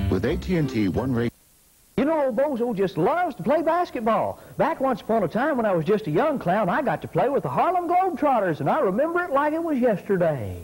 With AT&T One Rate. You know, old Bozo just loves to play basketball. Back once upon a time when I was just a young clown, I got to play with the Harlem Globetrotters, and I remember it like it was yesterday.